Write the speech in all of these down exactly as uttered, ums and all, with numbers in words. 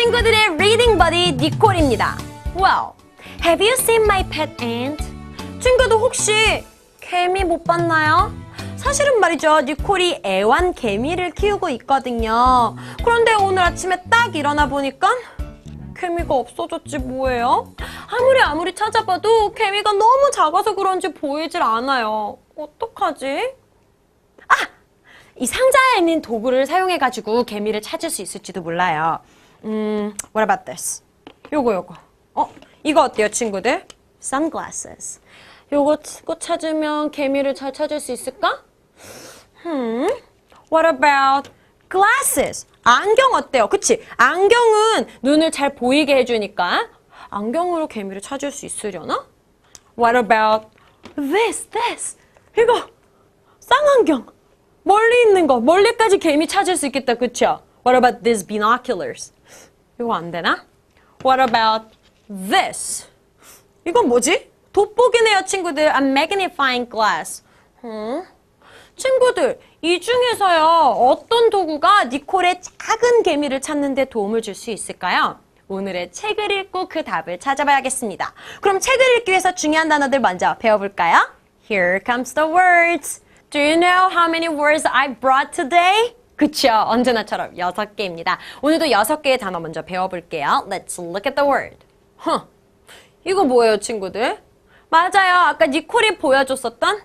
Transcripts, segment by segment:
친구들의 reading buddy 니콜입니다. Well, have you seen my pet ant? 친구들 혹시 개미 못 봤나요? 사실은 말이죠. 니콜이 애완 개미를 키우고 있거든요. 그런데 오늘 아침에 딱 일어나 보니까 개미가 없어졌지 뭐예요? 아무리 아무리 찾아봐도 개미가 너무 작아서 그런지 보이질 않아요. 어떡하지? 아! 이 상자에 있는 도구를 사용해가지고 개미를 찾을 수 있을지도 몰라요. 음, what about this? 요거 요거. 어? 이거 어때요, 친구들? Sunglasses. 요거 거 찾으면 개미를 잘 찾을 수 있을까? Hmm. What about glasses? 안경 어때요? 그치? 안경은 눈을 잘 보이게 해주니까 안경으로 개미를 찾을 수 있으려나? What about this, this? 이거 쌍안경. 멀리 있는 거. 멀리까지 개미 찾을 수 있겠다. 그쵸? What about these binoculars? 이거 안 되나? What about this? 이건 뭐지? 돋보기네요, 친구들. A magnifying glass. 음? 친구들, 이 중에서요, 어떤 도구가 니콜의 작은 개미를 찾는 데 도움을 줄 수 있을까요? 오늘의 책을 읽고 그 답을 찾아봐야겠습니다. 그럼 책을 읽기 위해서 중요한 단어들 먼저 배워볼까요? Here comes the words. Do you know how many words I brought today? 그쵸, 언제나처럼 여섯 개입니다. 오늘도 여섯 개의 단어 먼저 배워볼게요. Let's look at the word. huh. 이거 뭐예요, 친구들? 맞아요. 아까 니콜이 보여줬었던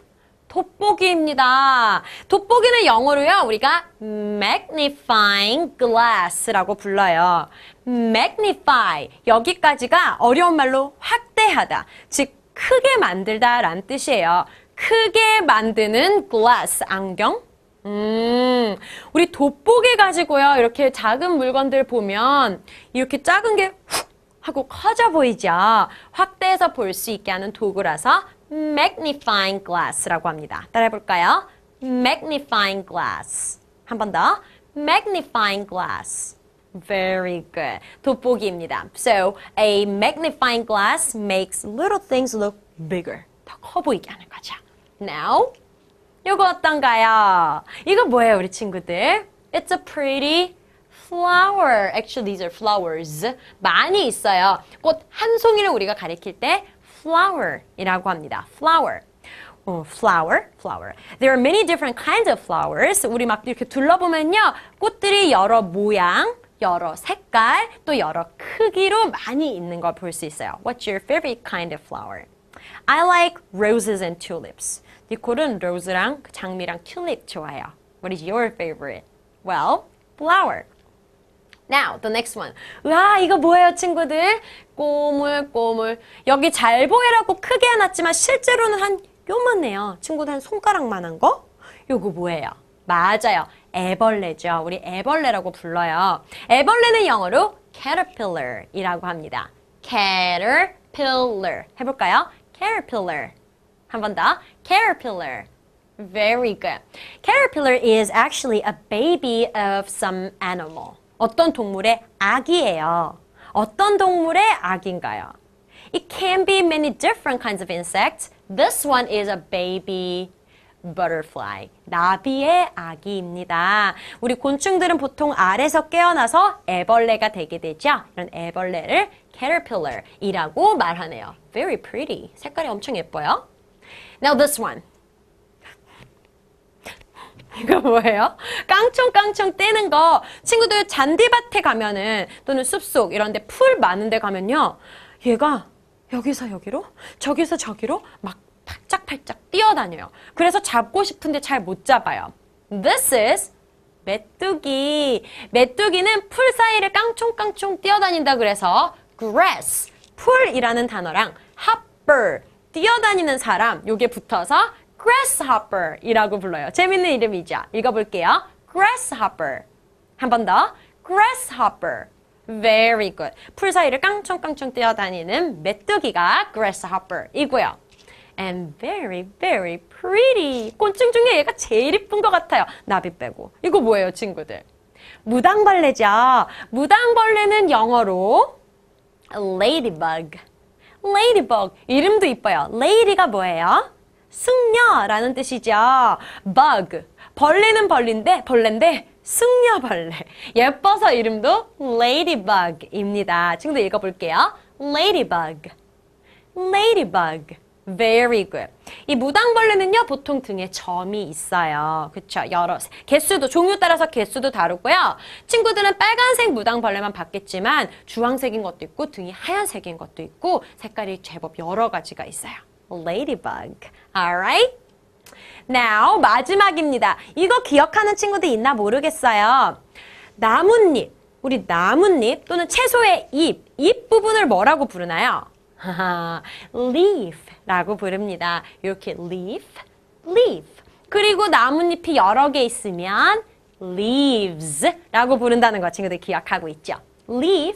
돋보기입니다. 돋보기는 영어로요, 우리가 magnifying glass라고 불러요. magnify, 여기까지가 어려운 말로 확대하다, 즉 크게 만들다 라는 뜻이에요. 크게 만드는 glass, 안경. 음, 우리 돋보기 가지고요, 이렇게 작은 물건들 보면 이렇게 작은 게 훅 하고 커져 보이죠. 확대해서 볼 수 있게 하는 도구라서 magnifying glass라고 합니다. 따라해볼까요? magnifying glass. 한 번 더. magnifying glass. Very good. 돋보기입니다. So, a magnifying glass makes little things look bigger. 더 커 보이게 하는 거죠. Now, 이거 어떤가요? 이거 뭐예요, 우리 친구들? It's a pretty flower. Actually, these are flowers. 많이 있어요. 꽃 한 송이를 우리가 가리킬 때 flower이라고 합니다. flower. 어, flower, flower. There are many different kinds of flowers. 우리 막 이렇게 둘러보면요, 꽃들이 여러 모양, 여러 색깔, 또 여러 크기로 많이 있는 걸 볼 수 있어요. What's your favorite kind of flower? I like roses and tulips. 니콜은 로즈랑 장미랑 튤립 좋아해요. What is your favorite? Well, flower. Now, the next one. 우와, 이거 뭐예요, 친구들? 꼬물꼬물. 여기 잘 보이라고 크게 해놨지만 실제로는 한 요만해요. 친구들 한 손가락만한 거? 요거 뭐예요? 맞아요. 애벌레죠. 우리 애벌레라고 불러요. 애벌레는 영어로 caterpillar이라고 합니다. caterpillar. 해볼까요? caterpillar. 한 번 더. caterpillar. Very good. Caterpillar is actually a baby of some animal. 어떤 동물의 아기예요. 어떤 동물의 아기인가요? It can be many different kinds of insects. This one is a baby butterfly. 나비의 아기입니다. 우리 곤충들은 보통 알에서 깨어나서 애벌레가 되게 되죠. 이런 애벌레를 caterpillar이라고 말하네요. Very pretty. 색깔이 엄청 예뻐요. Now this one. 이거 뭐예요? 깡총깡총 떼는 거. 친구들 잔디밭에 가면은 또는 숲속 이런 데 풀 많은 데 가면요, 얘가 여기서 여기로 저기서 저기로 막 팔짝팔짝 뛰어다녀요. 그래서 잡고 싶은데 잘 못 잡아요. This is 메뚜기. 메뚜기는 풀 사이를 깡총깡총 뛰어다닌다 그래서 grass, 풀이라는 단어랑 hopper, 뛰어다니는 사람, 요게 붙어서 grasshopper이라고 불러요. 재밌는 이름이죠. 읽어볼게요. grasshopper. 한 번 더. grasshopper. Very good. 풀 사이를 깡총깡총 뛰어다니는 메뚜기가 grasshopper이고요. And very, very pretty. 곤충 중에 얘가 제일 이쁜 것 같아요. 나비 빼고. 이거 뭐예요, 친구들? 무당벌레죠. 무당벌레는 영어로 ladybug. ladybug. 이름도 이뻐요. lady가 뭐예요? 승려라는 뜻이죠. bug. 벌레는 벌레인데, 벌레인데 승려벌레. 예뻐서 이름도 Ladybug입니다. 친구들 읽어볼게요. Ladybug. Ladybug. Very good. 이 무당벌레는요, 보통 등에 점이 있어요. 그쵸? 여러, 개수도, 종류 따라서 개수도 다르고요. 친구들은 빨간색 무당벌레만 봤겠지만, 주황색인 것도 있고, 등이 하얀색인 것도 있고, 색깔이 제법 여러 가지가 있어요. Ladybug. Alright? Now, 마지막입니다. 이거 기억하는 친구들 있나 모르겠어요. 나뭇잎. 우리 나뭇잎 또는 채소의 잎. 잎 부분을 뭐라고 부르나요? leaf라고 부릅니다. 이렇게 leaf, leaf. 그리고 나뭇잎이 여러 개 있으면 leaves라고 부른다는 거 친구들 기억하고 있죠? leaf,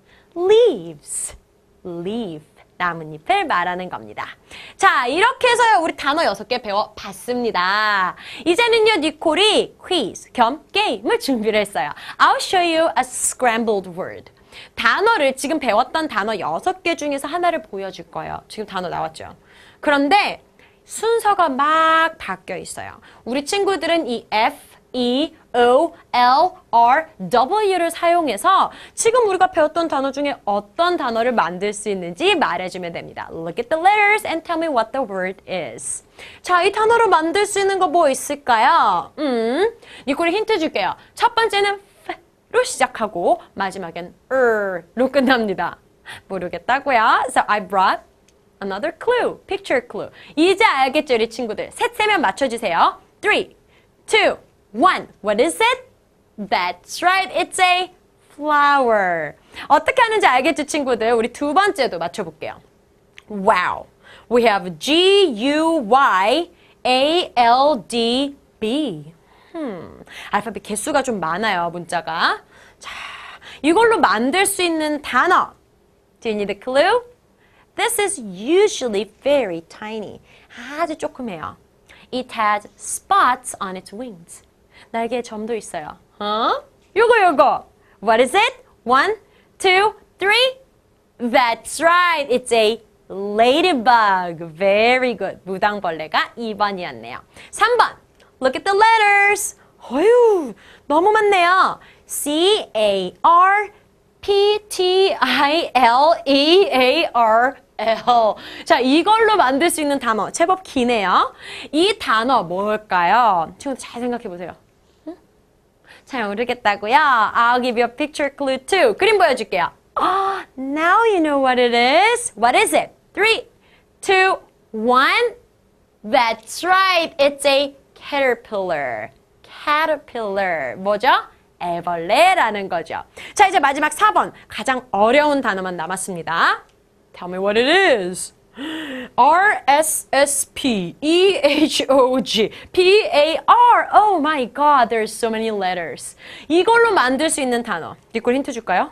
leaves, leaf. 나뭇잎을 말하는 겁니다. 자, 이렇게 해서요, 우리 단어 여섯 개 배워봤습니다. 이제는요, 니콜이 퀴즈 겸 게임을 준비를 했어요. I'll show you a scrambled word. 단어를 지금 배웠던 단어 여섯 개 중에서 하나를 보여줄 거예요. 지금 단어 나왔죠? 그런데 순서가 막 바뀌어 있어요. 우리 친구들은 이 F, E, O, L, R, W를 사용해서 지금 우리가 배웠던 단어 중에 어떤 단어를 만들 수 있는지 말해주면 됩니다. Look at the letters and tell me what the word is. 자, 이 단어로 만들 수 있는 거 뭐 있을까요? 음, 니콜이 힌트 줄게요. 첫 번째는 로 시작하고 마지막엔 er로 끝납니다. 모르겠다고요? So I brought another clue, picture clue. 이제 알겠죠, 우리 친구들? 셋 세면 맞춰주세요. three, two, one. What is it? That's right, it's a flower. 어떻게 하는지 알겠죠, 친구들? 우리 두 번째도 맞춰볼게요. Wow. We have G U Y A L D B. 음, 알파벳 개수가 좀 많아요, 문자가. 자, 이걸로 만들 수 있는 단어. Do you need a clue? This is usually very tiny. 아주 조그매요. It has spots on its wings. 날개에 점도 있어요. 어? 요거, 요거. What is it? One, two, three. That's right. It's a ladybug. Very good. 무당벌레가 이 번이었네요. 삼 번. Look at the letters. 어휴, 너무 많네요. C A R P T I L E A R L. 자, 이걸로 만들 수 있는 단어 제법 기네요. 이 단어 뭘까요? 친구들 잘 생각해 보세요. 응? 잘 모르겠다고요? I'll give you a picture clue too. 그림 보여줄게요. Oh, now you know what it is. What is it? Three, two, one. That's right. It's a caterpillar. caterpillar. 뭐죠? 애벌레라는 거죠. 자, 이제 마지막 사 번. 가장 어려운 단어만 남았습니다. Tell me what it is. R S S P E H O G P A R. Oh my god, there's so many letters. 이걸로 만들 수 있는 단어. 니콜 힌트 줄까요?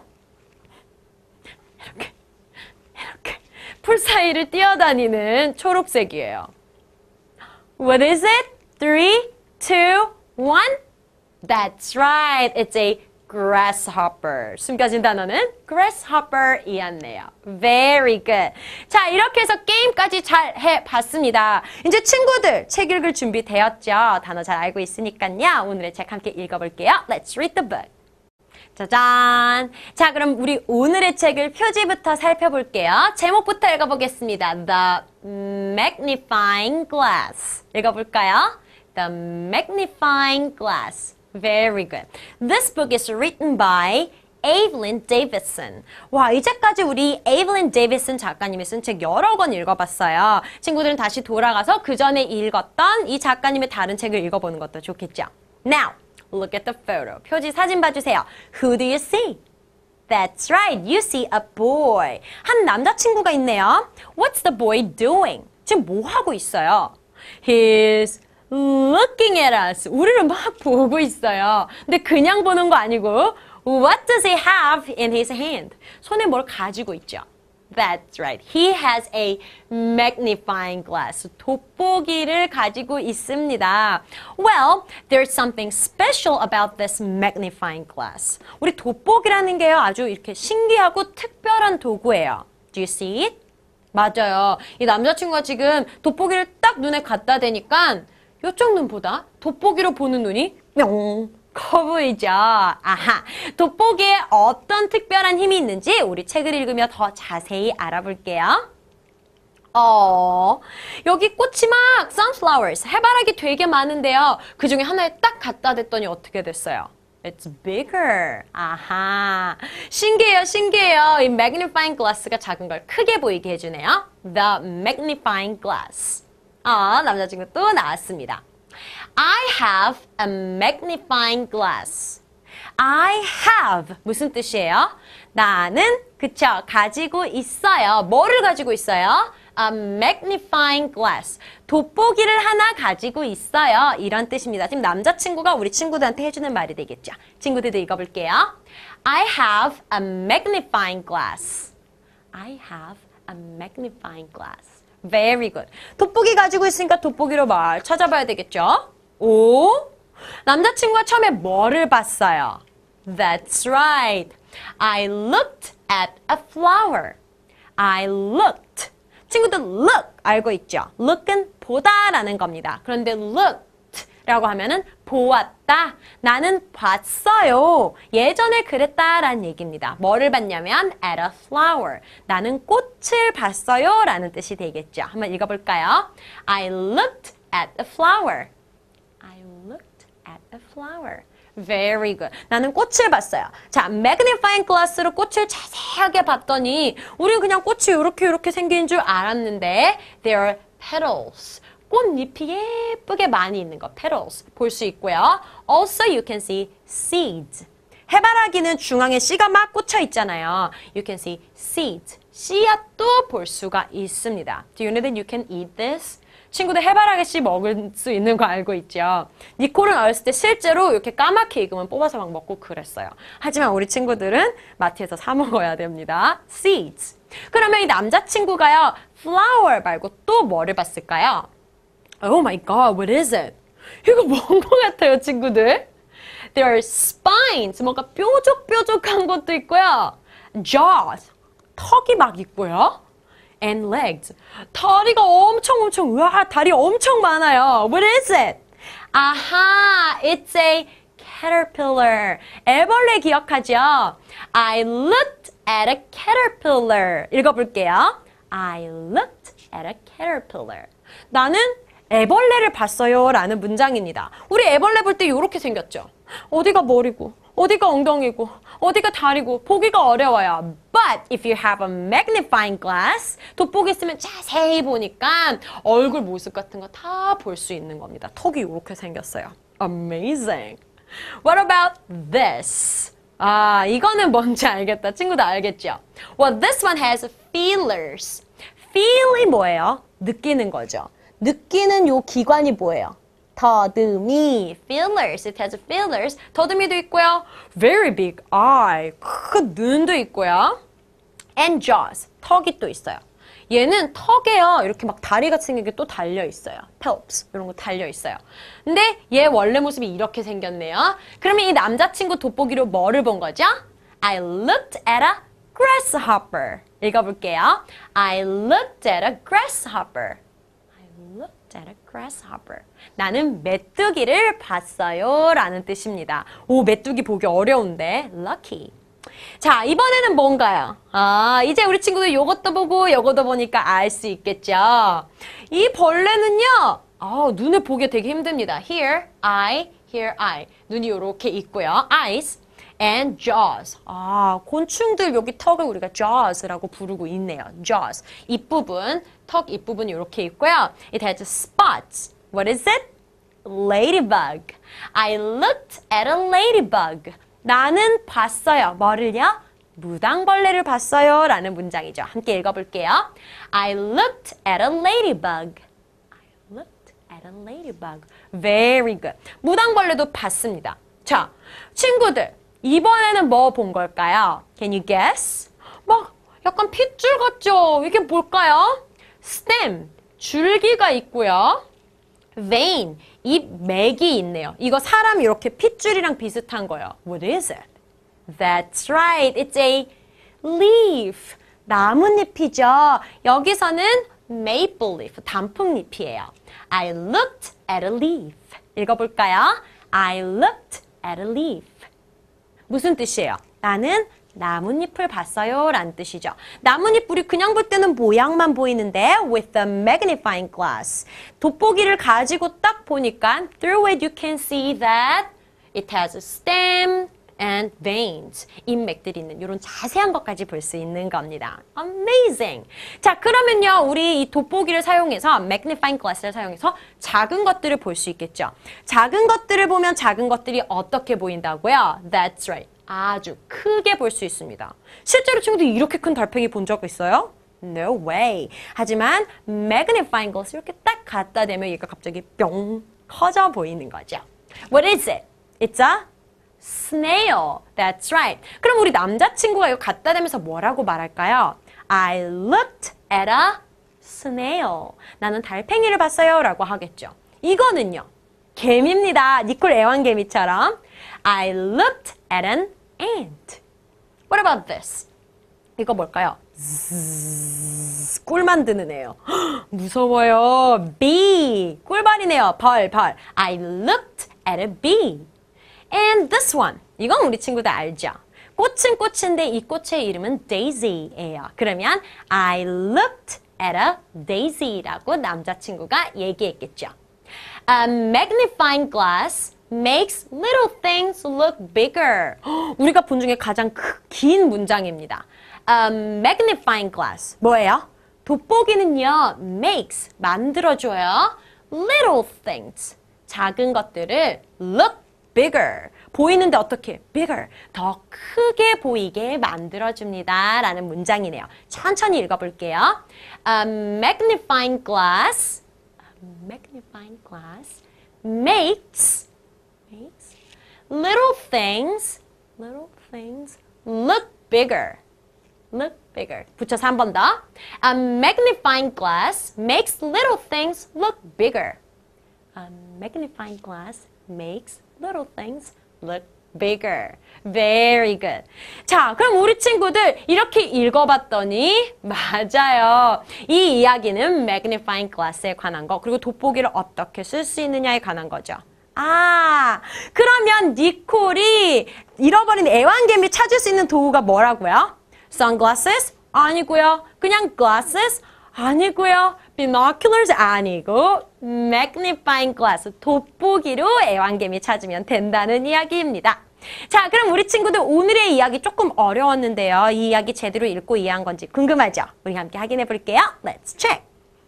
이렇게, 이렇게. 풀 사이를 뛰어다니는 초록색이에요. What is it? Three, two, one. That's right. It's a grasshopper. 숨겨진 단어는 grasshopper이었네요. Very good. 자, 이렇게 해서 게임까지 잘 해봤습니다. 이제 친구들 책 읽을 준비 되었죠? 단어 잘 알고 있으니까요. 오늘의 책 함께 읽어볼게요. Let's read the book. 짜잔! 자, 그럼 우리 오늘의 책을 표지부터 살펴볼게요. 제목부터 읽어보겠습니다. The Magnifying Glass. 읽어볼까요? The Magnifying Glass. Very good. This book is written by Evelyn Davison. 와, 이제까지 우리 Evelyn Davison 작가님이 쓴 책 여러 권 읽어봤어요. 친구들은 다시 돌아가서 그 전에 읽었던 이 작가님의 다른 책을 읽어보는 것도 좋겠죠. Now, look at the photo. 표지 사진 봐주세요. Who do you see? That's right. You see a boy. 한 남자친구가 있네요. What's the boy doing? 지금 뭐 하고 있어요? He's looking at us. 우리를 막 보고 있어요. 근데 그냥 보는 거 아니고 What does he have in his hand? 손에 뭘 가지고 있죠? That's right. He has a magnifying glass. 돋보기를 가지고 있습니다. Well, there's something special about this magnifying glass. 우리 돋보기라는 게요, 아주 이렇게 신기하고 특별한 도구예요. Do you see it? 맞아요. 이 남자친구가 지금 돋보기를 딱 눈에 갖다 대니까 이쪽 눈보다 돋보기로 보는 눈이 뿅, 커 보이죠? 아하, 돋보기에 어떤 특별한 힘이 있는지 우리 책을 읽으며 더 자세히 알아볼게요. 어, 여기 꽃이 막 sunflowers, 해바라기 되게 많은데요. 그 중에 하나에 딱 갖다 댔더니 어떻게 됐어요? It's bigger. 아하, 신기해요, 신기해요. 이 magnifying glass가 작은 걸 크게 보이게 해주네요. The magnifying glass. 아, 남자친구 또 나왔습니다. I have a magnifying glass. I have 무슨 뜻이에요? 나는 그쵸 가지고 있어요. 뭐를 가지고 있어요? A magnifying glass. 돋보기를 하나 가지고 있어요. 이런 뜻입니다. 지금 남자친구가 우리 친구들한테 해주는 말이 되겠죠. 친구들도 읽어볼게요. I have a magnifying glass. I have a magnifying glass. Very good. 돋보기 가지고 있으니까 돋보기로 말 찾아봐야 되겠죠? 오, 남자친구가 처음에 뭐를 봤어요? That's right. I looked at a flower. I looked. 친구들 look 알고 있죠? look은 보다라는 겁니다. 그런데 looked라고 하면은 보았다. 나는 봤어요. 예전에 그랬다라는 얘기입니다. 뭐를 봤냐면 at a flower. 나는 꽃을 봤어요 라는 뜻이 되겠죠. 한번 읽어볼까요? I looked at a flower. I looked at a flower. Very good. 나는 꽃을 봤어요. 자, magnifying glass로 꽃을 자세하게 봤더니 우리는 그냥 꽃이 이렇게 이렇게 생긴 줄 알았는데 there are petals. 꽃잎이 예쁘게 많이 있는 거, petals 볼 수 있고요. Also, you can see seeds. 해바라기는 중앙에 씨가 막 꽂혀 있잖아요. You can see seeds. 씨앗도 볼 수가 있습니다. Do you know that you can eat this? 친구들 해바라기 씨 먹을 수 있는 거 알고 있죠? 니콜은 어렸을 때 실제로 이렇게 까맣게 익으면 뽑아서 막 먹고 그랬어요. 하지만 우리 친구들은 마트에서 사 먹어야 됩니다. Seeds. 그러면 이 남자친구가요, flower 말고 또 뭐를 봤을까요? Oh my god, what is it? 이거 뭔 것 같아요, 친구들? There are spines. 뭔가 뾰족뾰족한 것도 있고요. Jaws. 턱이 막 있고요. And legs. 다리가 엄청 엄청 우와 다리 엄청 많아요. What is it? 아하, it's a caterpillar. 애벌레 기억하죠? I looked at a caterpillar. 읽어볼게요. I looked at a caterpillar. 나는 애벌레를 봤어요 라는 문장입니다. 우리 애벌레 볼 때 이렇게 생겼죠? 어디가 머리고 어디가 엉덩이고 어디가 다리고 보기가 어려워요. But if you have a magnifying glass, 돋보기 쓰면 자세히 보니까 얼굴 모습 같은 거 다 볼 수 있는 겁니다. 턱이 이렇게 생겼어요. Amazing. What about this? 아, 이거는 뭔지 알겠다. 친구도 알겠죠? Well, this one has feelers. feel이 뭐예요? 느끼는 거죠. 느끼는 요 기관이 뭐예요? 더듬이, feelers, it has feelers. 더듬이도 있고요. Very big eye, 큰 눈도 있고요. And jaws, 턱이 또 있어요. 얘는 턱에요. 이렇게 막 다리같이 생긴 게 또 달려 있어요. palps, 이런 거 달려 있어요. 근데 얘 원래 모습이 이렇게 생겼네요. 그러면 이 남자친구 돋보기로 뭐를 본 거죠? I looked at a grasshopper. 읽어볼게요. I looked at a grasshopper. looked at a grasshopper. 나는 메뚜기를 봤어요 라는 뜻입니다. 오, 메뚜기 보기 어려운데 lucky. 자, 이번에는 뭔가요? 아, 이제 우리 친구들 요것도 보고 요것도 보니까 알 수 있겠죠? 이 벌레는요, 아, 눈에 보기 되게 힘듭니다. Here, eye, here, eye. 눈이 요렇게 있고요. eyes and jaws. 아, 곤충들 여기 턱을 우리가 jaws라고 부르고 있네요. jaws. 입부분, 턱 입부분이 이렇게 있고요. It has spots. What is it? Ladybug. I looked at a ladybug. 나는 봤어요. 뭐를요? 무당벌레를 봤어요 라는 문장이죠. 함께 읽어볼게요. I looked at a ladybug. I looked at a ladybug. Very good. 무당벌레도 봤습니다. 자, 친구들. 이번에는 뭐 본 걸까요? Can you guess? 막 약간 핏줄 같죠? 이게 뭘까요? stem, 줄기가 있고요. vein, 잎 맥이 있네요. 이거 사람 이렇게 핏줄이랑 비슷한 거예요. What is it? That's right, it's a leaf. 나뭇잎이죠. 여기서는 maple leaf, 단풍잎이에요. I looked at a leaf. 읽어볼까요? I looked at a leaf. 무슨 뜻이에요? 나는 나뭇잎을 봤어요 라는 뜻이죠. 나뭇잎 우리 그냥 볼 때는 모양만 보이는데 with a magnifying glass. 돋보기를 가지고 딱 보니까 through it you can see that it has a stem and veins. 인맥들이 있는 이런 자세한 것까지 볼 수 있는 겁니다. Amazing! 자, 그러면요. 우리 이 돋보기를 사용해서 magnifying glass를 사용해서 작은 것들을 볼 수 있겠죠. 작은 것들을 보면 작은 것들이 어떻게 보인다고요? That's right. 아주 크게 볼 수 있습니다. 실제로 친구들 이렇게 큰 달팽이 본 적 있어요? No way. 하지만 magnifying glass 이렇게 딱 갖다 대면 얘가 갑자기 뿅 커져 보이는 거죠. What is it? It's a snail. That's right. 그럼 우리 남자친구가 이거 갖다 대면서 뭐라고 말할까요? I looked at a snail. 나는 달팽이를 봤어요 라고 하겠죠. 이거는요. 개미입니다. 니콜 애완개미처럼 I looked at an ant. What about this? 이거 뭘까요? zzz, 꿀 만드는 애요. 무서워요. bee. 꿀벌이네요. 벌, 벌. I looked at a bee. And this one. 이건 우리 친구들 알죠? 꽃은 꽃인데 이 꽃의 이름은 daisy예요. 그러면 I looked at a daisy라고 남자친구가 얘기했겠죠. A magnifying glass makes little things look bigger. 우리가 본 중에 가장 긴 문장입니다. A magnifying glass. 뭐예요? 돋보기는요, makes, 만들어줘요. Little things. 작은 것들을 look bigger. 보이는데 어떻게? bigger. 더 크게 보이게 만들어줍니다. 라는 문장이네요. 천천히 읽어볼게요. A magnifying glass, a magnifying glass makes, makes little things, little things look bigger. Look bigger. 붙여서 한 번 더. A magnifying glass makes little things look bigger. A magnifying glass makes little things look bigger. Very good. 자, 그럼 우리 친구들 이렇게 읽어봤더니 맞아요. 이 이야기는 magnifying glass에 관한 거 그리고 돋보기를 어떻게 쓸 수 있느냐에 관한 거죠. 아, 그러면 니콜이 잃어버린 애완개미 찾을 수 있는 도구가 뭐라고요? Sunglasses? 아니고요. 그냥 glasses? 아니고요. binoculars? 아니고 magnifying glass, 돋보기로 애완개미 찾으면 된다는 이야기입니다. 자, 그럼 우리 친구들 오늘의 이야기 조금 어려웠는데요. 이 이야기 제대로 읽고 이해한 건지 궁금하죠? 우리 함께 확인해 볼게요. Let's check.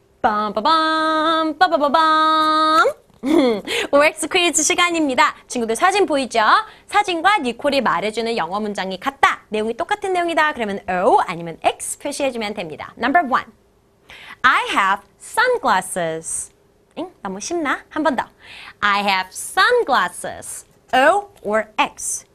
빰빠밤, 빠바바밤. 오엑스 퀴즈 시간입니다. 친구들 사진 보이죠? 사진과 니콜이 말해주는 영어 문장이 같다. 내용이 똑같은 내용이다. 그러면 O 아니면 X 표시해주면 됩니다. Number one. I have sunglasses. 응? 너무 쉽나? 한 번 더. I have sunglasses. O or X.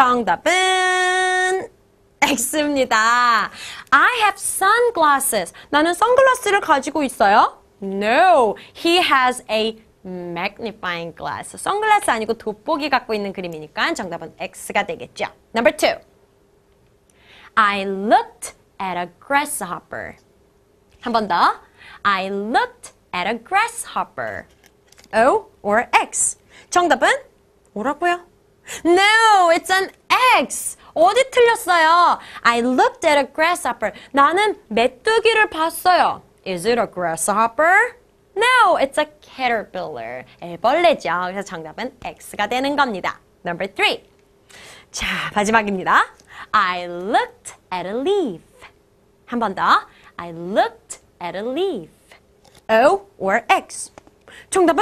정답은 X입니다. I have sunglasses. 나는 선글라스를 가지고 있어요? No. He has a magnifying glass. 선글라스 아니고 돋보기 갖고 있는 그림이니까 정답은 X가 되겠죠. Number two. I looked at a grasshopper. 한 번 더. I looked at a grasshopper. O or X. 정답은 뭐라고요? No, it's an X. 어디 틀렸어요? I looked at a grasshopper. 나는 메뚜기를 봤어요. Is it a grasshopper? No, it's a caterpillar. 애벌레죠. 그래서 정답은 X가 되는 겁니다. Number three. 자, 마지막입니다. I looked at a leaf. 한 번 더. I looked at a leaf. O or X. 정답은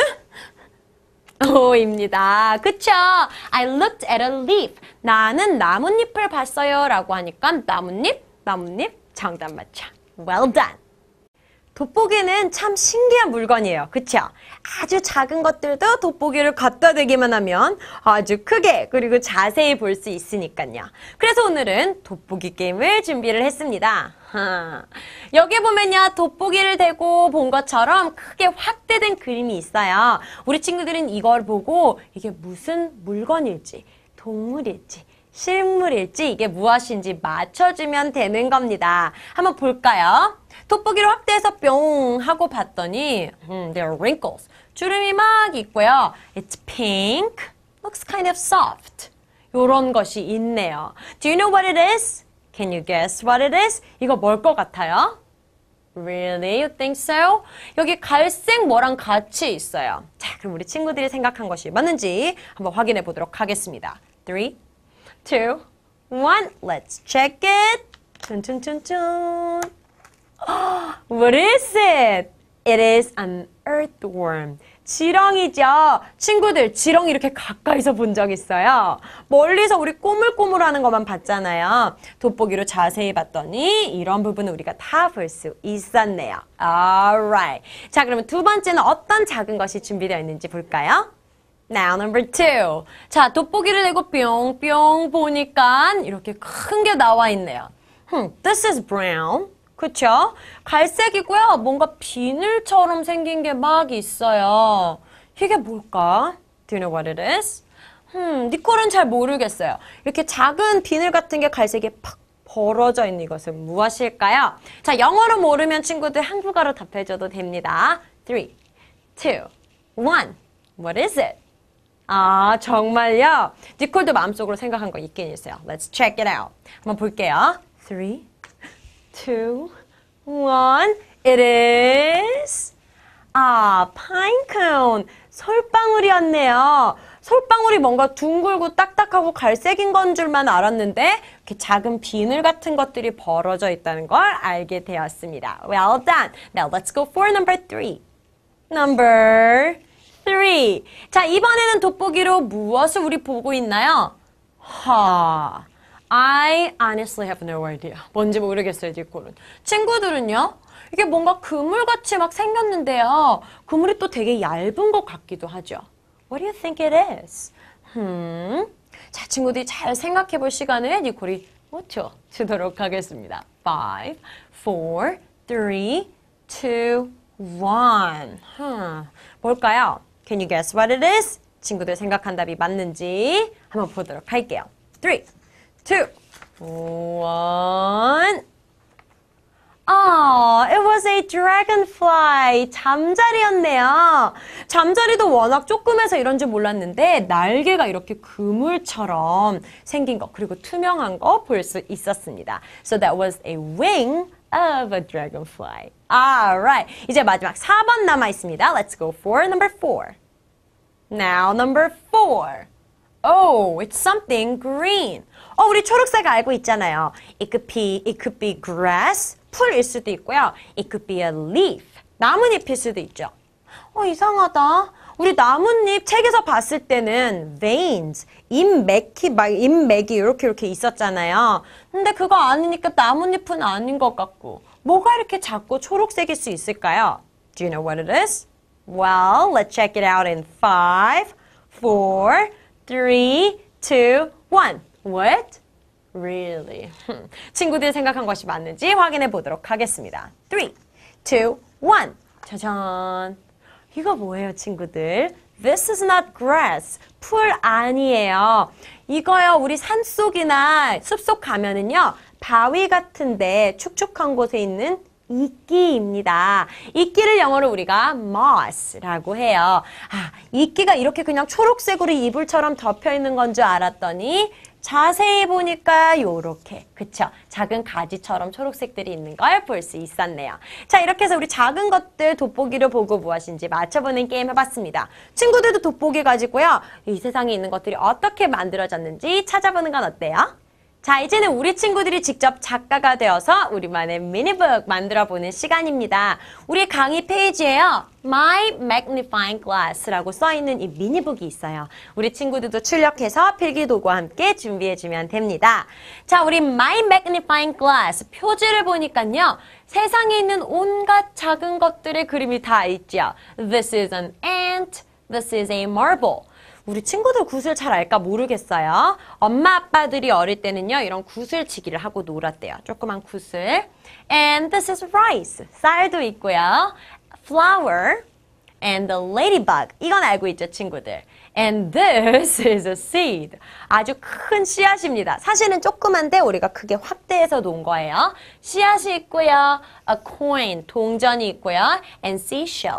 O입니다. 그쵸? I looked at a leaf. 나는 나뭇잎을 봤어요. 라고 하니까 나뭇잎, 나뭇잎. 정답 맞죠? Well done. 돋보기는 참 신기한 물건이에요. 그쵸? 아주 작은 것들도 돋보기를 갖다 대기만 하면 아주 크게 그리고 자세히 볼 수 있으니까요. 그래서 오늘은 돋보기 게임을 준비를 했습니다. 여기 보면요. 돋보기를 대고 본 것처럼 크게 확대된 그림이 있어요. 우리 친구들은 이걸 보고 이게 무슨 물건일지, 동물일지, 실물일지 이게 무엇인지 맞춰주면 되는 겁니다. 한번 볼까요? 돋보기를 확대해서 뿅 하고 봤더니 음, there are wrinkles. 주름이 막 있고요. It's pink, looks kind of soft. 요런 것이 있네요. Do you know what it is? Can you guess what it is? 이거 뭘 것 같아요? Really? You think so? 여기 갈색 뭐랑 같이 있어요. 자, 그럼 우리 친구들이 생각한 것이 맞는지 한번 확인해 보도록 하겠습니다. three, two, one. Let's check it. 짠짠짠짠. What is it? It is an earthworm. 지렁이죠. 친구들, 지렁이 이렇게 가까이서 본 적 있어요? 멀리서 우리 꼬물꼬물하는 것만 봤잖아요. 돋보기로 자세히 봤더니 이런 부분을 우리가 다 볼 수 있었네요. Alright. 자, 그러면 두 번째는 어떤 작은 것이 준비되어 있는지 볼까요? Now, number two. 자, 돋보기를 내고 뿅뿅 보니까 이렇게 큰 게 나와 있네요. Hmm, this is brown. 그쵸? 갈색이고요. 뭔가 비늘처럼 생긴 게 막 있어요. 이게 뭘까? Do you know what it is? 음, 니콜은 잘 모르겠어요. 이렇게 작은 비늘 같은 게 갈색에 팍 벌어져 있는 이것은 무엇일까요? 자, 영어로 모르면 친구들 한국어로 답해줘도 됩니다. three, two, one. What is it? 아, 정말요? 니콜도 마음속으로 생각한 거 있긴 있어요. Let's check it out. 한번 볼게요. three, two, one. It is 아, pine cone. 솔방울이었네요. 솔방울이 뭔가 둥글고 딱딱하고 갈색인 건 줄만 알았는데 이렇게 작은 비늘 같은 것들이 벌어져 있다는 걸 알게 되었습니다. Well done. Now let's go for number three. Number three. 자, 이번에는 돋보기로 무엇을 우리 보고 있나요? 하. I honestly have no idea. 뭔지 모르겠어요, 니콜은. 친구들은요? 이게 뭔가 그물같이 막 생겼는데요. 그물이 또 되게 얇은 것 같기도 하죠. What do you think it is? 음. 자, 친구들이 잘 생각해 볼 시간을 니콜이 오초 주도록 하겠습니다. five, four, three, two, one. 흠. 뭘까요? Can you guess what it is? 친구들 생각한 답이 맞는지 한번 보도록 할게요. three, two, one. Oh, it was a dragonfly. 잠자리였네요. 잠자리도 워낙 조그매서 이런 줄 몰랐는데 날개가 이렇게 그물처럼 생긴 거 그리고 투명한 거 볼 수 있었습니다. So that was a wing of a dragonfly. Alright. 이제 마지막 사 번 남아 있습니다. Let's go for number four. Now number four. Oh, it's something green. 어, 우리 초록색 알고 있잖아요. It could be, it could be grass, 풀일 수도 있고요. It could be a leaf, 나뭇잎일 수도 있죠. 어, 이상하다. 우리 나뭇잎 책에서 봤을 때는 veins, 인맥이, 막 인맥이 이렇게 이렇게 있었잖아요. 근데 그거 아니니까 나뭇잎은 아닌 것 같고 뭐가 이렇게 작고 초록색일 수 있을까요? Do you know what it is? Well, let's check it out in five, four, three, two, one. What? Really? 친구들이 생각한 것이 맞는지 확인해 보도록 하겠습니다. three, two, one. 짜잔. 이거 뭐예요, 친구들? This is not grass. 풀 아니에요. 이거요, 우리 산속이나 숲속 가면은요, 바위 같은데 축축한 곳에 있는 이끼입니다. 이끼를 영어로 우리가 moss라고 해요. 아, 이끼가 이렇게 그냥 초록색으로 이불처럼 덮여 있는 건 줄 알았더니 자세히 보니까 요렇게, 그쵸? 작은 가지처럼 초록색들이 있는 걸 볼 수 있었네요. 자, 이렇게 해서 우리 작은 것들 돋보기를 보고 무엇인지 맞춰보는 게임 해봤습니다. 친구들도 돋보기 가지고요, 이 세상에 있는 것들이 어떻게 만들어졌는지 찾아보는 건 어때요? 자, 이제는 우리 친구들이 직접 작가가 되어서 우리만의 미니북 만들어보는 시간입니다. 우리 강의 페이지에요. My Magnifying Glass라고 써있는 이 미니북이 있어요. 우리 친구들도 출력해서 필기도구와 함께 준비해주면 됩니다. 자, 우리 My Magnifying Glass 표지를 보니까요. 세상에 있는 온갖 작은 것들의 그림이 다 있죠. This is an ant. This is a marble. 우리 친구들 구슬 잘 알까 모르겠어요. 엄마 아빠들이 어릴 때는요. 이런 구슬치기를 하고 놀았대요. 조그만 구슬. And this is rice. 쌀도 있고요. Flower. And the ladybug. 이건 알고 있죠, 친구들. And this is a seed. 아주 큰 씨앗입니다. 사실은 조그만데 우리가 크게 확대해서 놓은 거예요. 씨앗이 있고요. A coin. 동전이 있고요. And seashell.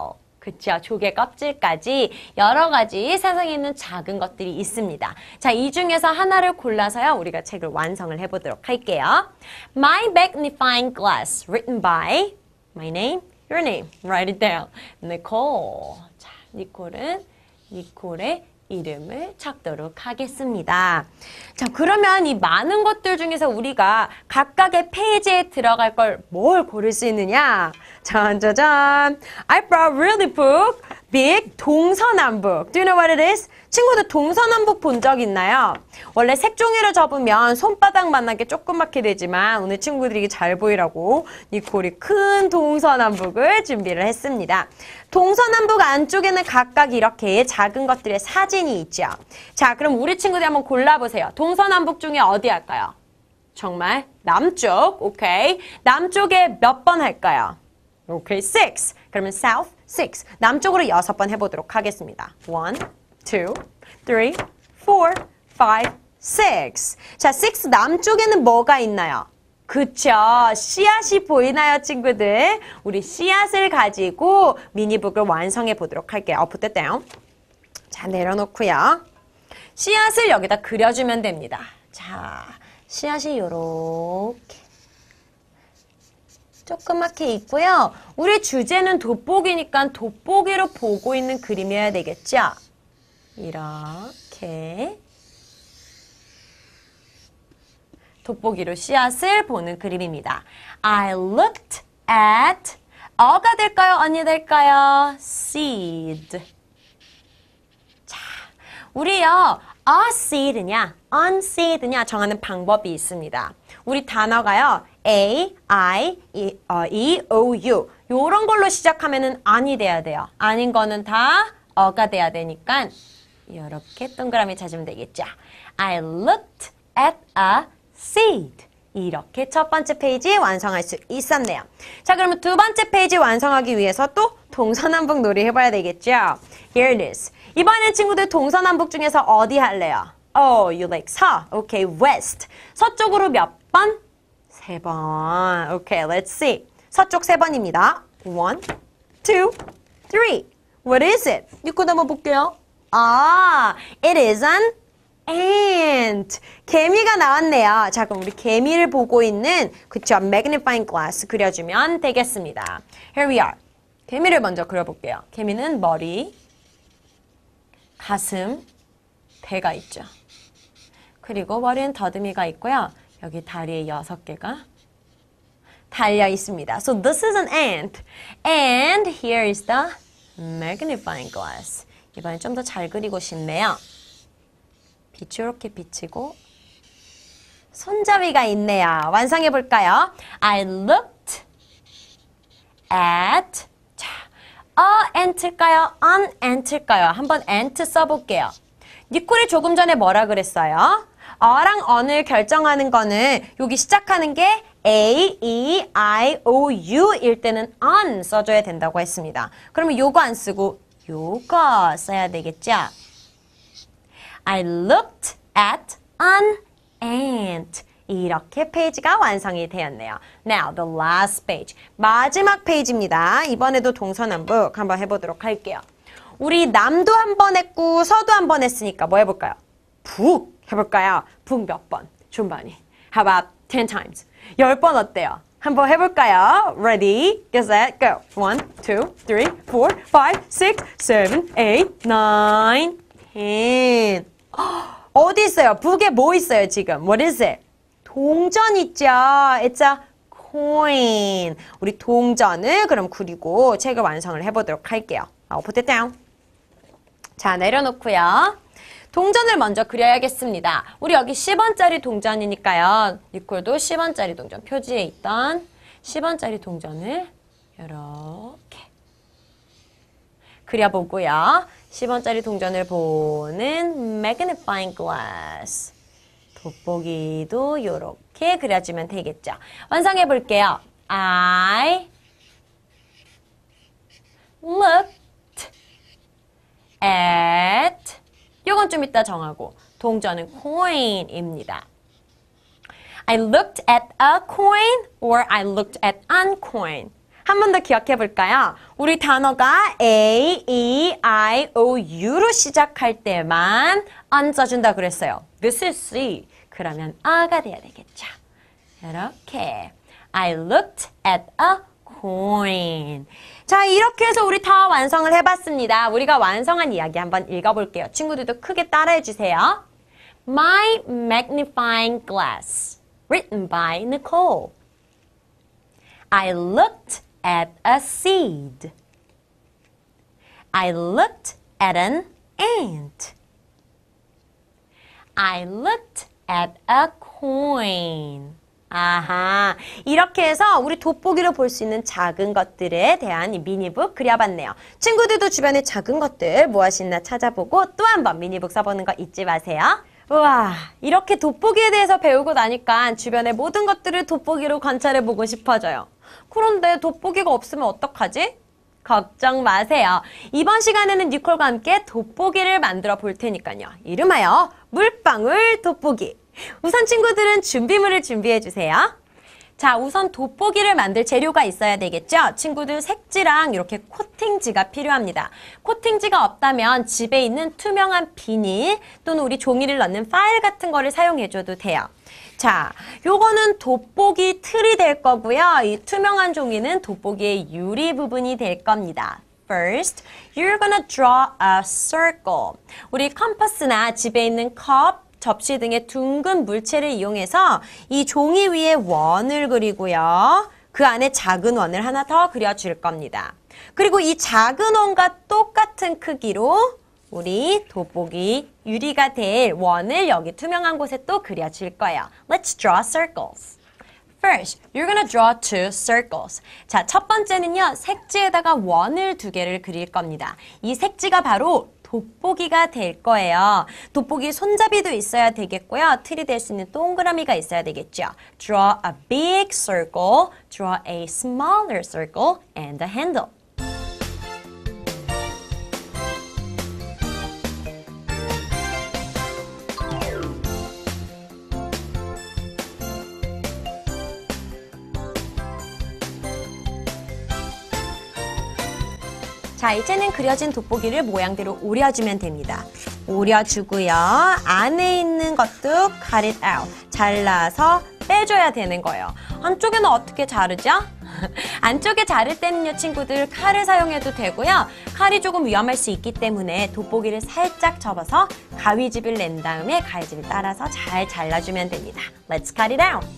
그쵸? 조개 껍질까지 여러 가지 세상에 있는 작은 것들이 있습니다. 자, 이 중에서 하나를 골라서요. 우리가 책을 완성을 해보도록 할게요. My Magnifying Glass, written by my name, your name. Write it down. Nicole. 자, 니콜은 니콜의 이름을 적도록 하겠습니다. 자, 그러면 이 많은 것들 중에서 우리가 각각의 페이지에 들어갈 걸 뭘 고를 수 있느냐? 짜자잔! I brought really book, big 동서남북. Do you know what it is? 친구들 동서남북 본 적 있나요? 원래 색종이를 접으면 손바닥만하게 조그맣게 되지만 오늘 친구들이 잘 보이라고 니콜이 큰 동서남북을 준비를 했습니다. 동서남북 안쪽에는 각각 이렇게 작은 것들의 사진이 있죠. 자, 그럼 우리 친구들 한번 골라보세요. 동서남북 중에 어디 할까요? 정말 남쪽, 오케이. 남쪽에 몇 번 할까요? 오케이, six. 그러면 south, six. 남쪽으로 여섯 번 해보도록 하겠습니다. one, two, three, four, five, six. 자, six 남쪽에는 뭐가 있나요? 그쵸. 씨앗이 보이나요, 친구들? 우리 씨앗을 가지고 미니북을 완성해 보도록 할게요. I'll put that down. 자, 내려놓고요. 씨앗을 여기다 그려주면 됩니다. 자, 씨앗이 요렇게 조그맣게 있고요. 우리 주제는 돋보기니까 돋보기로 보고 있는 그림이어야 되겠죠? 이렇게 돋보기로 씨앗을 보는 그림입니다. I looked at 어가 될까요? 언니 될까요? seed. 자, 우리요. a seed냐, unseed냐 정하는 방법이 있습니다. 우리 단어가요. A, I, E, 어, E, O, U 요런 걸로 시작하면은 아니 돼야 돼요. 아닌 거는 다 어가 돼야 되니까 이렇게 동그라미 찾으면 되겠죠. I looked at a seed. 이렇게 첫 번째 페이지 완성할 수 있었네요. 자, 그러면 두 번째 페이지 완성하기 위해서 또 동서남북 놀이 해봐야 되겠죠. Here it is. 이번엔 친구들 동서남북 중에서 어디 할래요? Oh, you like 서. Okay, west. 서쪽으로 몇 번? 세 번. Okay, let's see. 서쪽 세 번입니다. One, two, three. What is it? 니꺼도 한번 볼게요. 아, it is an ant. 개미가 나왔네요. 자, 그럼 우리 개미를 보고 있는 그쵸, magnifying glass 그려주면 되겠습니다. Here we are. 개미를 먼저 그려볼게요. 개미는 머리, 가슴, 배가 있죠. 그리고 머리는 더듬이가 있고요. 여기 다리에 여섯 개가 달려 있습니다. So this is an ant. And here is the magnifying glass. 이번엔 좀 더 잘 그리고 싶네요. 빛이 이렇게 비치고 손잡이가 있네요. 완성해 볼까요? I looked at 자, a ant일까요? an ant일까요? 한번 ant 써볼게요. 니콜이 조금 전에 뭐라 그랬어요? 어랑 on을 결정하는 거는 여기 시작하는 게 A, E, I, O, U일 때는 on 써줘야 된다고 했습니다. 그러면 요거 안 쓰고 요거 써야 되겠죠? I looked at an ant. 이렇게 페이지가 완성이 되었네요. Now, the last page. 마지막 페이지입니다. 이번에도 동서남북 한번 해보도록 할게요. 우리 남도 한 번 했고 서도 한 번 했으니까 뭐 해볼까요? 북 해볼까요? 북 몇 번? 준반이. How about ten times? 열 번 어때요? 한번 해볼까요? Ready, get set, go. one, two, three, four, five, six, seven, eight, nine, ten. 어디 있어요? 북에 뭐 있어요 지금? What is it? 동전 있죠? It's a coin. 우리 동전을 그럼 그리고 책을 완성을 해보도록 할게요. I'll put it down. 자, 내려놓고요. 동전을 먼저 그려야겠습니다. 우리 여기 십 원짜리 동전이니까요. 니콜도 십 원짜리 동전, 표지에 있던 십 원짜리 동전을 이렇게 그려보고요. 십 원짜리 동전을 보는 magnifying glass. 돋보기도 이렇게 그려주면 되겠죠. 완성해 볼게요. I looked at 이건 좀 이따 정하고 동전은 coin입니다. I looked at a coin or I looked at an coin. 한 번 더 기억해 볼까요? 우리 단어가 A, E, I, O, U로 시작할 때만 안 써준다 그랬어요. This is C. 그러면 아가 돼야 되겠죠. 이렇게 I looked at a coin. 자, 이렇게 해서 우리 다 완성을 해봤습니다. 우리가 완성한 이야기 한번 읽어볼게요. 친구들도 크게 따라해 주세요. My magnifying glass, written by Nicole. I looked at a seed. I looked at an ant. I looked at a coin. 아하, 이렇게 해서 우리 돋보기로 볼 수 있는 작은 것들에 대한 이 미니북 그려봤네요. 친구들도 주변에 작은 것들 무엇이 있나 찾아보고 또 한 번 미니북 써보는 거 잊지 마세요. 우와, 이렇게 돋보기에 대해서 배우고 나니까 주변의 모든 것들을 돋보기로 관찰해보고 싶어져요. 그런데 돋보기가 없으면 어떡하지? 걱정 마세요. 이번 시간에는 니콜과 함께 돋보기를 만들어 볼 테니까요. 이름하여 물방울 돋보기. 우선 친구들은 준비물을 준비해 주세요. 자, 우선 돋보기를 만들 재료가 있어야 되겠죠? 친구들 색지랑 이렇게 코팅지가 필요합니다. 코팅지가 없다면 집에 있는 투명한 비닐 또는 우리 종이를 넣는 파일 같은 거를 사용해줘도 돼요. 자, 요거는 돋보기 틀이 될 거고요. 이 투명한 종이는 돋보기의 유리 부분이 될 겁니다. First, you're gonna draw a circle. 우리 컴퍼스나 집에 있는 컵, 접시 등의 둥근 물체를 이용해서 이 종이 위에 원을 그리고요. 그 안에 작은 원을 하나 더 그려줄 겁니다. 그리고 이 작은 원과 똑같은 크기로 우리 돋보기 유리가 될 원을 여기 투명한 곳에 또 그려줄 거예요. Let's draw circles. First, you're gonna draw two circles. 자, 첫 번째는요. 색지에다가 원을 두 개를 그릴 겁니다. 이 색지가 바로 돋보기가 될 거예요. 돋보기 손잡이도 있어야 되겠고요. 틀이 될 수 있는 동그라미가 있어야 되겠죠. Draw a big circle, draw a smaller circle, and a handle. 자, 이제는 그려진 돋보기를 모양대로 오려주면 됩니다. 오려주고요. 안에 있는 것도 cut it out. 잘라서 빼줘야 되는 거예요. 안쪽에는 어떻게 자르죠? 안쪽에 자를 때는요, 친구들 칼을 사용해도 되고요. 칼이 조금 위험할 수 있기 때문에 돋보기를 살짝 접어서 가위집을 낸 다음에 가위집을 따라서 잘 잘라주면 됩니다. Let's cut it out.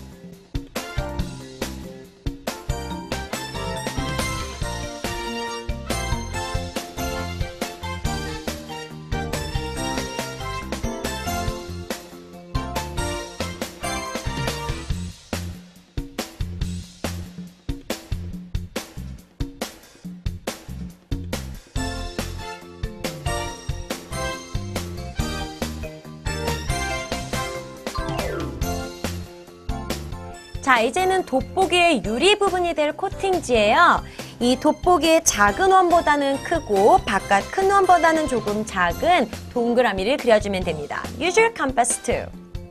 자, 이제는 돋보기의 유리 부분이 될 코팅지예요. 이 돋보기의 작은 원보다는 크고 바깥 큰 원보다는 조금 작은 동그라미를 그려주면 됩니다. Use your compass too.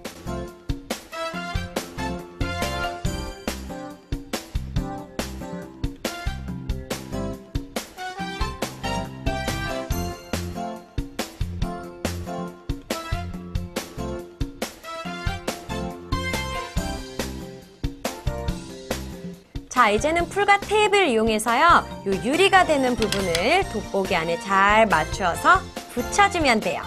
자, 이제는 풀과 테이프를 이용해서요. 요 유리가 되는 부분을 돋보기 안에 잘 맞추어서 붙여주면 돼요.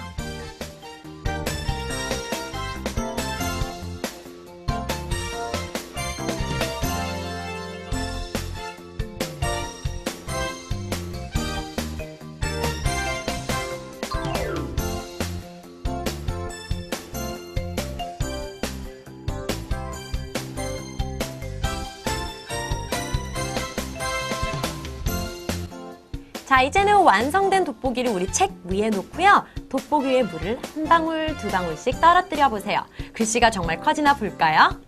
자, 이제는 완성된 돋보기를 우리 책 위에 놓고요. 돋보기 위에 물을 한 방울, 두 방울씩 떨어뜨려 보세요. 글씨가 정말 커지나 볼까요?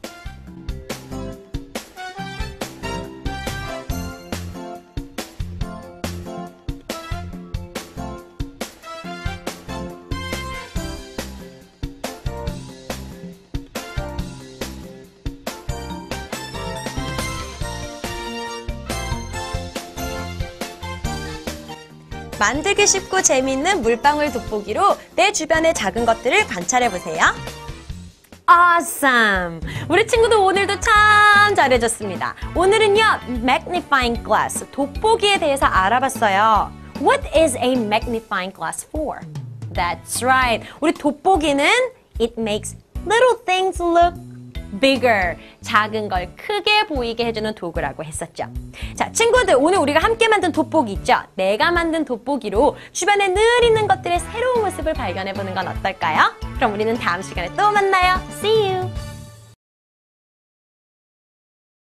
만들기 쉽고 재미있는 물방울 돋보기로 내 주변의 작은 것들을 관찰해보세요. Awesome! 우리 친구들 오늘도 참 잘해줬습니다. 오늘은요, magnifying glass, 돋보기에 대해서 알아봤어요. What is a magnifying glass for? That's right. 우리 돋보기는 it makes little things look bigger. 작은 걸 크게 보이게 해주는 도구라고 했었죠. 자, 친구들, 오늘 우리가 함께 만든 돋보기 있죠? 내가 만든 돋보기로 주변에 늘 있는 것들의 새로운 모습을 발견해보는 건 어떨까요? 그럼 우리는 다음 시간에 또 만나요. See you!